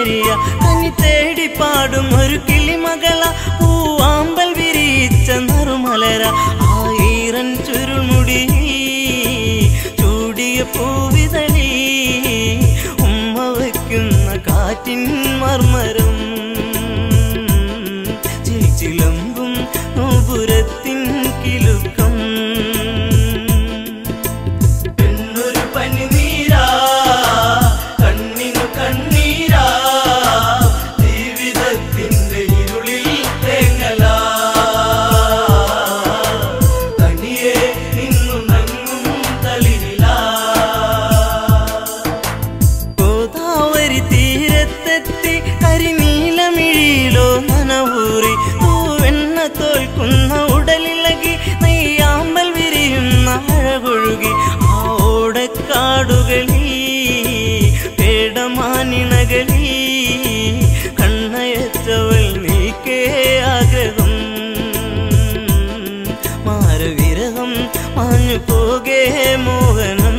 സുന്ദരിയ കനി തേടി പാടും ഒരു കിളിമകള പൂവാമ്പൽ വിരിച്ച നറുമലര ആയിരം ചുരുൾമുടി ചൂടിയ പൂവിതളി ഉമ്മ വയ്ക്കുന്ന കാറ്റിൻ മർമരം ചിലമ്പും നോപുരത്തിൻ കിലുക്കം എന്നൊരു പനിനീരാ കണ്ണിനു കണ്ണീരാ ജീവിതത്തിന്റെ ഇരുളിൽ തേങ്ങലാ തനിയെ നിന്നു നങ്ങും തളിരിലാ ഗോദാവരി തീരത്തെത്തി കരിനീലമിഴിയിലോ നനവൂറി തൂവെണ്ണ തോൽക്കുന്ന ഉടലിളകി നെയ്യാമ്പൽ വിരിയുന്ന അഴകൊഴുകി ആ ഓടക്കാടുകളിൽ പേടമാനിണകളിൽ കണ്ണയറ്റവൾ നീക്കേ ആഗ്രഹം മാരവിരഹം മാഞ്ഞു പോകേ മോഹനം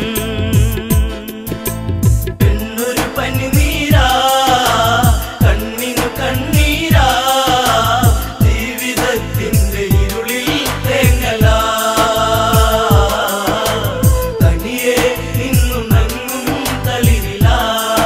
എന്നൊരു പനിനീരാ കണ്ണിനു കണ്ണീരാ ജീവിതത്തിന്റെ ഇരുളിൽ തേങ്ങലാ തനിയെ നിന്നു നങ്ങും തളിരിലാ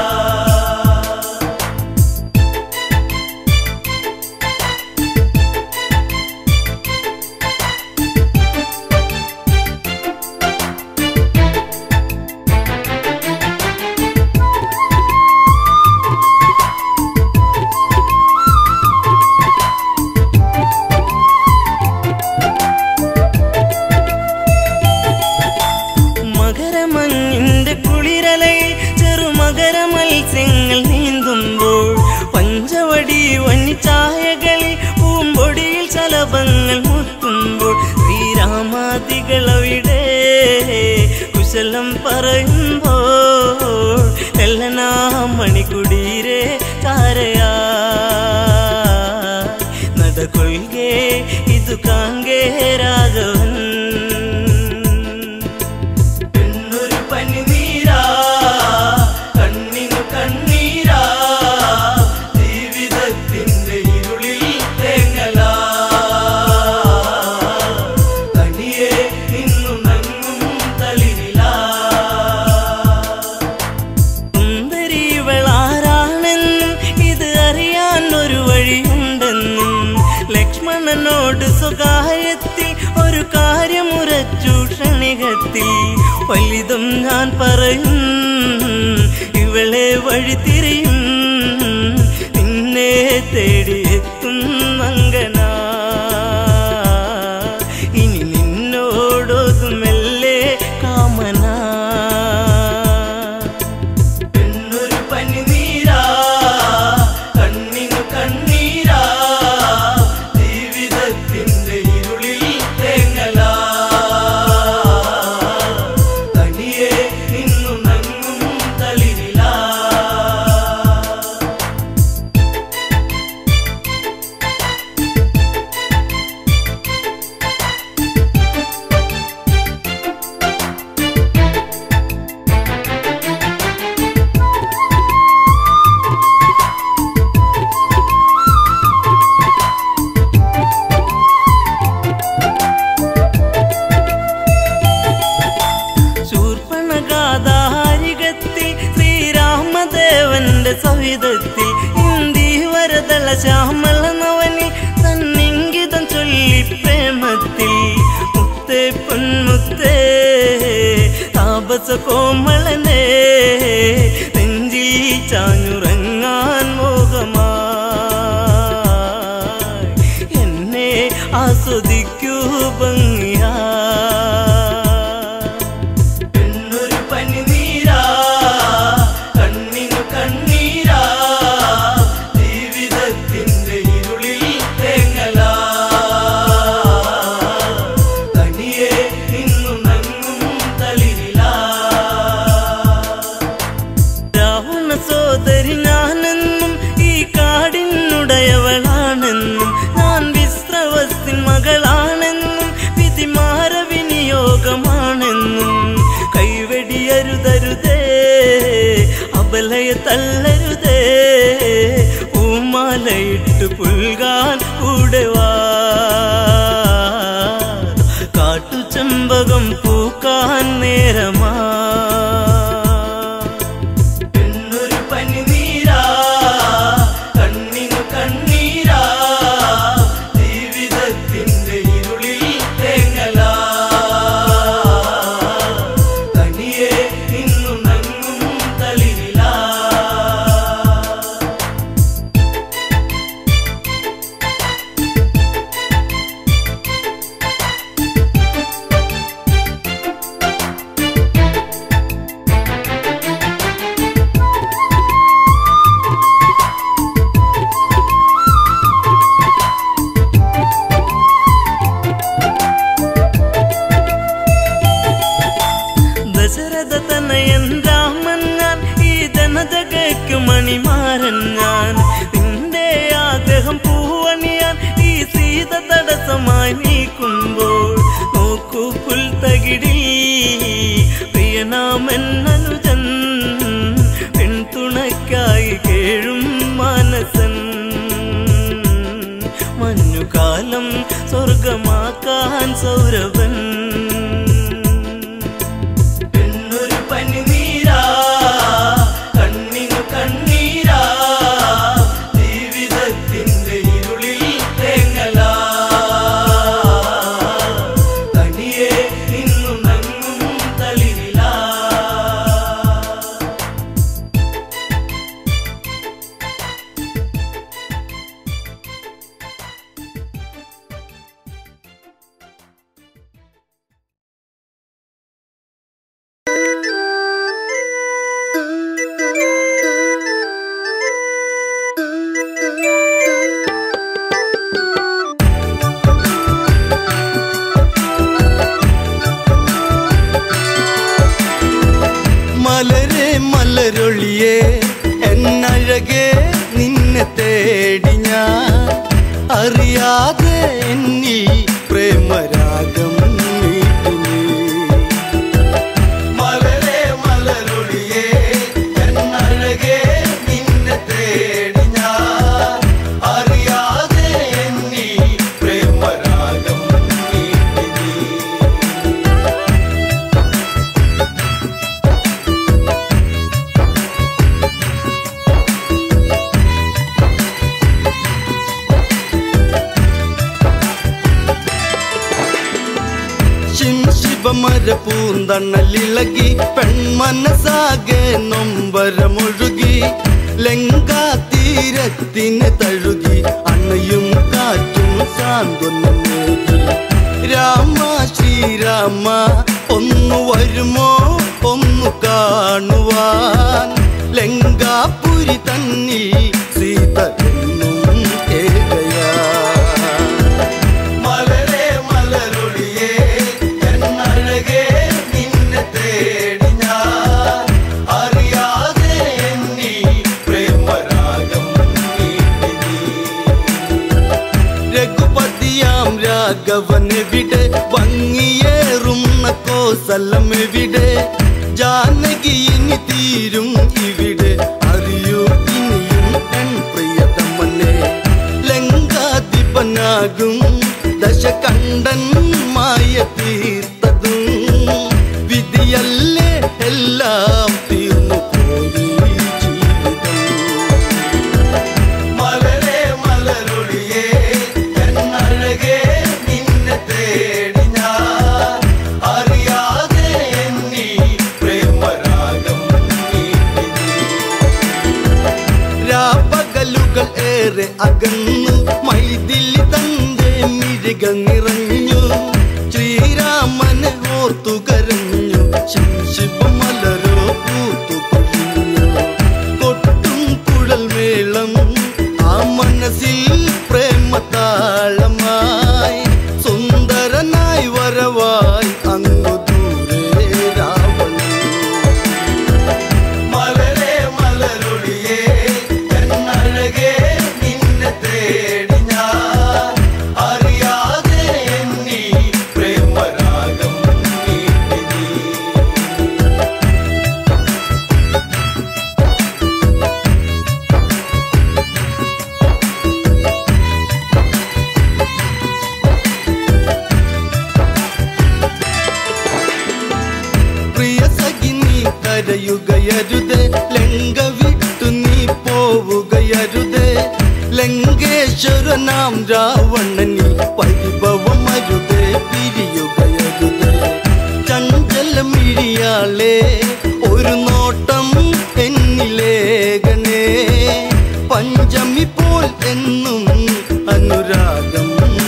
മകരമഞ്ഞിന്റെ കുളിരലയിൽ ചെറുമകര മത്സ്യങ്ങൾ നീന്തുമ്പോൾ പഞ്ചവടി വന്നിച്ചായകളിൽ പൂമ്പൊടിയിൽ ശലഭങ്ങൾ മുത്തുമ്പോൾ ശ്രീരാമാദികളവിടെ കുശലം പറയുമ്പോൾ എല്ലനാ മണിക്കുടീരെ ചാരയാ നടകൊള്ളുകേ ഇതു കാങ്കേ രാഘവൻ എന്നൊരു പനിനീരാ കണ്ണിനു കണ്ണീരാ ജീവിതത്തിന്റെ ഇരുളിൽ തേങ്ങലാ തനിയെ നിന്നു നങ്ങും തളിരിലാ സുന്ദരിവളാരാണെന്നും ഇത് അറിയാൻ ഒരു വഴിയുണ്ടെന്നും ലക്ഷ്മണനോട് സ്വകാര്യത്തിൽ ഒരു കാര്യമുറച്ചു ക്ഷണികത്തിൽ വലുതും ഞാൻ പറയും ഇവളെ വഴിതിരിയും നിന്നെ തേടിയെത്തും മങ്കന ഇനി നിന്നോടൊതുമെല്ലേ കാമന എന്നൊരു പനിനീരാ കണ്ണിനു കണ്ണീരാ ജീവിതത്തിന്റെ ഇരുളിൽ തേങ്ങലാ തനിയെ നിന്നു നങ്ങും തളിരിലാ ശൂർപ്പണഗാധാരികത്തിൽ ശ്രീരാമദേവന്റെ സവിധത്തിൽ ഇന്ദീവരതള ശ്യാമള നവനിൽ തന്നിങ്കിതം ചൊല്ലി പ്രേമത്തിൽ മുത്തേ പൊന്മുത്തേ താപസ കോമളനെ നെഞ്ചിൽ ചാഞ്ഞുറങ്ങാൻ മോഹമായി എന്നെ ആസ്വദിക്കൂ ഭംഗിയാ എന്നൊരു പനിനീരാ കണ്ണിനു കണ്ണീരാ ജീവിതത്തിന്റെ ഇരുളിൽ തേങ്ങലാ തനിയെ നിന്നു നങ്ങും തളിരിലാ രാവണ സോദരി ഞാനെന്നും ഈ കാടിനുടയവളാണെന്നും ഞാൻ വിശ്രവസിൻ മകളാണെന്നും വിധിമാര വിനിയോഗ പുഷ്പകം പൂക്കാൻ നേരമാ എന്നൊരു പനിനീരാ കണ്ണിനു കണ്ണീരാ ജീവിതത്തിന്റെ ഇരുളിൽ തേങ്ങലാ തനിയെ നിന്നു നങ്ങും തളിരിലാ ദശരഥ തനയൻ രാമൻ ഞാൻ ഈ ജനജഗയ്ക്കു മണിമാരൻ ഞാൻ നിന്റെ ആഗ്രഹം പൂവണിയാൻ ഈ സീത തടസ്സമായി നീക്കുമ്പോൾ നോക്കൂ പുൽത്തകിടിൽ പ്രിയനാമൻ അനുജൻ പിന്തുണയ്ക്കായി കേഴും മാനസൻ മഞ്ഞുകാലം സ്വർഗമാക്കാൻ സൗരഭൻ മലരെ മലരൊളിയേ എന്നഴകേ നിന്നെ തേടി ഞാൻ അറിയാതെ എന്നിൽ പ്രേമരാഗം നീട്ടുന്നു മലരെ മലരൊളിയേ എന്നഴകേ നിന്നെ തേടി ഞാൻ അറിയാതെ എന്നിൽ പ്രേമരാഗം നീട്ടുന്നു ശിവമരപൂന്തണലിളകി പെൺമനസാകെ നൊമ്പരമൊഴുകി ലങ്കാ തീരത്തിന് തഴുകി അണയും കാറ്റും സാന്ത്വനമേകി രാമ ശ്രീരാമ ഒന്നു വരുമോ ഒന്നു കാണുവാൻ ലങ്കാപുരി തന്നിൽ സീത എന്നും ഏകയാ രാഘവനെവിടെ ഭംഗിയേറുന്ന കോസലമെവിടെ ജാനകി ഇനി തീരും ഇവിടെ അറിയൂ ഇനിയും എൻ പ്രിയതമനെ ലങ്കാധിപനാകും ദശകണ്ഠൻ മായ തീർത്തതും വിധിയല്ലേ എല്ലാം തീർന്നു പോയി ജീവിതം മലരെ മലരൊളിയേ എന്നഴകേ നിന്നെ തേടി ഞാൻ അറിയാതെ എന്നിൽ പ്രേമരാഗം നീട്ടുന്നു രാപ്പകലുകൾ ഏറെ അകന്നു മൈഥിലി തന്റെ മിഴികൾ നിറഞ്ഞു ശ്രീരാമനെ ഓർത്തു കരഞ്ഞു ശിവമലരോ പൂത്തു പൊഴിഞ്ഞു കൊട്ടും കുഴൽ മേളം ആ മനസ്സിൽ പ്രേമതാളമായി സുന്ദരനായി വരവായി അങ്ങു ദൂരെ രാവണൻ മലരെ മലരൊളിയേ എന്നഴകേ നിന്നെ തേടി ഞാൻ അറിയാതെ എന്നിൽ പ്രേമരാഗം നീട്ടുന്നു കരയുകയരുതേ ലങ്ക വിട്ടു നീ പോവുകയരുതേ ലങ്കേശ്വരനാം രാവണനിൽ പരിഭവമരുതേ പിരിയുകയരുതേ ചഞ്ചലമിഴിയാളെ ഒരു നോട്ടം എന്നിലേകനേ പഞ്ചമി പോൽ എന്നും അനുരാഗം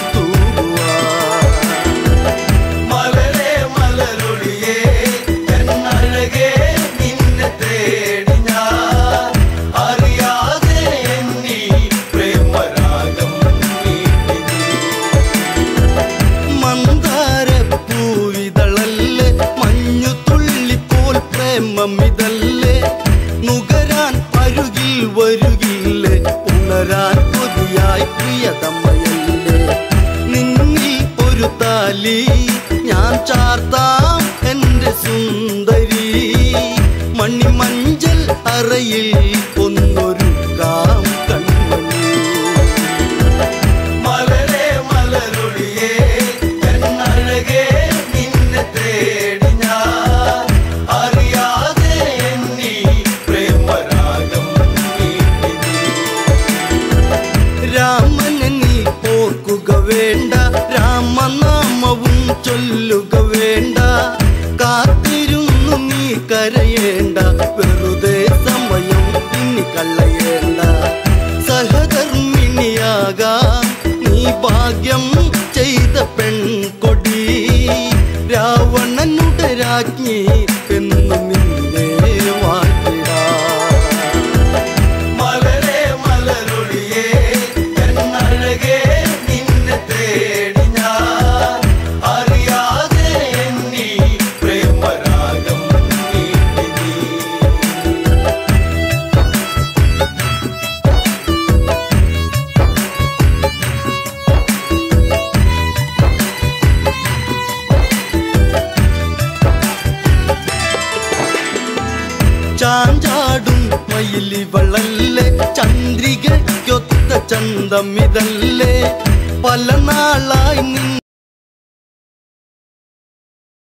മിതല്ലേ നുകരാൻ അരുകിൽ വരുകില്ലേ ഉണരാൻ കൊതിയായി പ്രിയതമ്മയല്ലേ നിന്നിൽ ഒരു താലി ഞാൻ ചാർത്താം എൻ്റെ സുന്ദരി മണിമഞ്ചൽ അറയിൽ ഒന്നൊരുക്കാം കൺമണി മലരേ മലരൊളിയേ എന്നഴകേ നിന്നെ തേടി ഞാൻ രാമനെ നീ ഓർക്കുക വേണ്ട രാമനാമവും ചൊല്ലുക വേണ്ട കാത്തിരുന്നു നീ കരയേണ്ട വെറുതെ സമയം ഇനി കളയേണ്ട സഹധർമ്മിണിയാകാം നീ ഭാഗ്യം ചെയ്ത പെൺകൊടി രാവണനുടെ രാജ്ഞി എന്നു നിന്നെ വാഴ്ത്തിടാ ചാഞ്ചാടും മയിലിവളല്ലേ ചന്ദ്രികയ്ക്കൊത്ത ചന്തമിതല്ലേ പല നാളായി നിൻ